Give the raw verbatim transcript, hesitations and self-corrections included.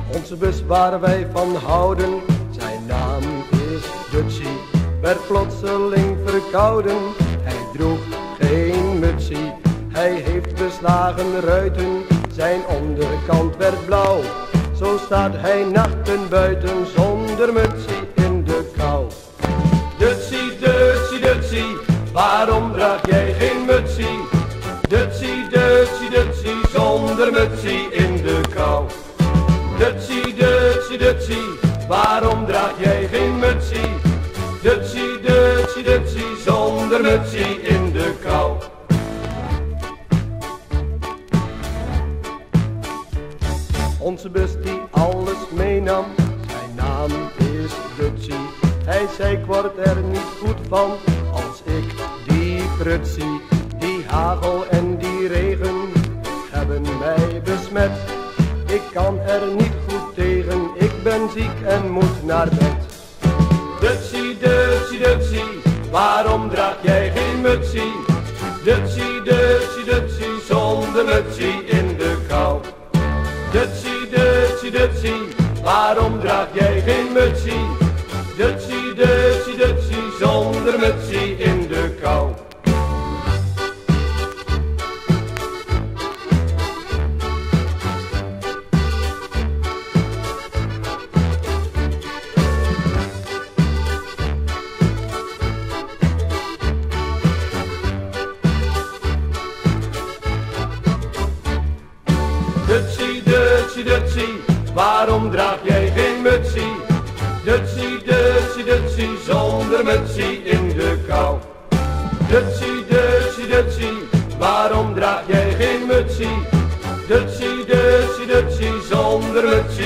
Onze bus waar wij van houden, zijn naam is Dutsie, werd plotseling verkouden. Hij droeg geen mutsie, hij heeft beslagen ruiten, zijn onderkant werd blauw. Zo staat hij nachten buiten zonder mutsie in de kou. Dutsie, Dutsie, Dutsie, waarom draag jij geen mutsie? Dutsie, Dutsie, Dutsie, zonder mutsie in de kou. Dutsie, Dutsie, Dutsie, waarom draag jij geen mutsie? Dutsie, Dutsie, Dutsie, zonder mutsie in de kou. Onze bus die alles meenam, zijn naam is Dutsie. Hij zei ik word er niet goed van, als ik die prutsie. Die hagel en die regen hebben mij besmet. Ik kan er niet goed tegen, ik ben ziek en moet naar bed. Dutsie, Dutsie, Dutsie, waarom draag jij geen mutsie? Dutsie, Dutsie, Dutsie, zonder mutsie in de kou. Dutsie, Dutsie, Dutsie, waarom draag jij geen mutsie? Dutsie, Dutsie, Dutsie, zonder mutsie in de kou. Dutsie, Dutsie, Dutsie, waarom draag jij geen mutsie? Dutsie, Dutsie, Dutsie, zonder mutsie in de kou. Dutsie, Dutsie, Dutsie, waarom draag jij geen mutsie? Dutsie, Dutsie, Dutsie, zonder mutsie.